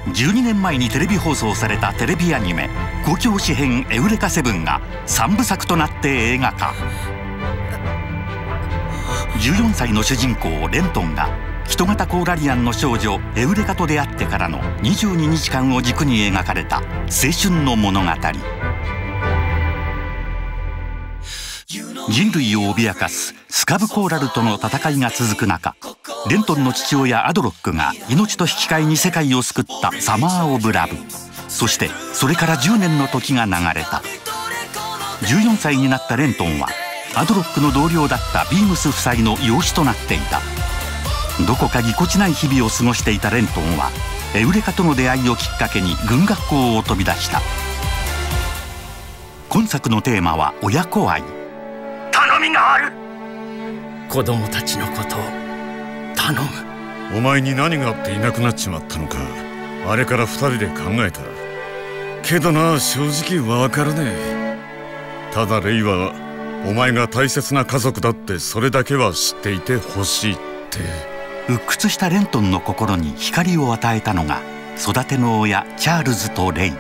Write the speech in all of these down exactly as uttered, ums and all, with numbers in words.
じゅうにねんまえにテレビ放送されたテレビアニメ「公共詩編エウレカセブン」がさんぶさくとなって映画化。じゅうよんさいの主人公レントンが人型コーラリアンの少女エウレカと出会ってからのにじゅうににちかんを軸に描かれた青春の物語。人類を脅かすスカブコーラルとの戦いが続く中、レントンの父親アドロックが命と引き換えに世界を救ったサマー・オブ・ラブ。そしてそれからじゅうねんの時が流れた。じゅうよんさいになったレントンはアドロックの同僚だったビームス夫妻の養子となっていた。どこかぎこちない日々を過ごしていたレントンはエウレカとの出会いをきっかけに軍学校を飛び出した。今作のテーマは親子愛。 頼みがある。 子供たちのことを頼む。 お前に何があっていなくなっちまったのか、あれから二人で考えたけどな、正直わからねえ。ただレイはお前が大切な家族だって、それだけは知っていてほしいって。 鬱屈したレントンの心に光を与えたのが育ての親チャールズとレイ。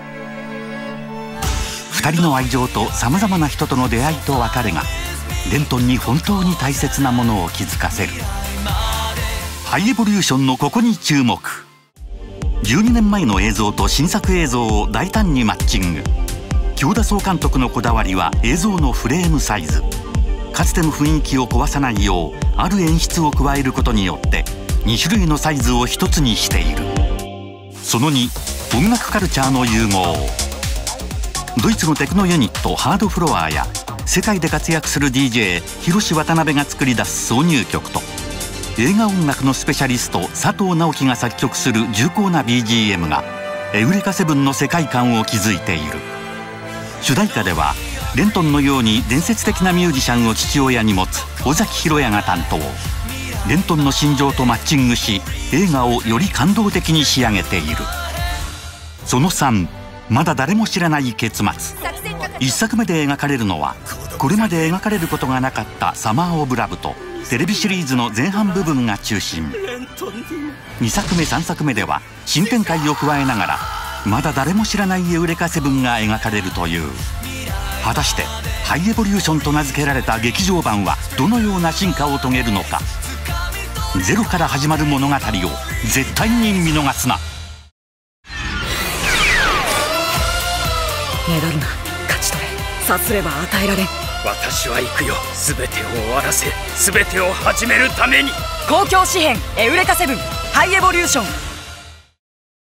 二人の愛情とさまざまな人との出会いと別れがレントンに本当に大切なものを気づかせる。ハイエボリューションのここに注目。じゅうにねんまえの映像と新作映像を大胆にマッチング。京田総監督のこだわりは映像のフレームサイズ。かつての雰囲気を壊さないようある演出を加えることによってにしゅるいのサイズを一つにしている。そのに、音楽カルチャーの融合。ドイツのテクノユニットハードフロアや世界で活躍する ディージェー 広志渡辺が作り出す挿入曲と映画音楽のスペシャリスト佐藤直樹が作曲する重厚な ビージーエム がエウレカセブンの世界観を築いている。主題歌ではレントンのように伝説的なミュージシャンを父親に持つ尾崎裕也が担当。レントンの心情とマッチングし映画をより感動的に仕上げている。そのさん、まだ誰も知らない結末。いっさくめで描かれるのはこれまで描かれることがなかったサマー・オブ・ラブとテレビシリーズの前半部分が中心。にさくめさんさくめでは新展開を加えながらまだ誰も知らないエウレカセブンが描かれるという。果たしてハイエボリューションと名付けられた劇場版はどのような進化を遂げるのか。ゼロから始まる物語を絶対に見逃すな。 ねだるな、勝ち取れ。さすれば与えられん。 私は行くよ。全てを終わらせ、全てを始めるために。 公共詩編エウレカセブンハイエボリューション。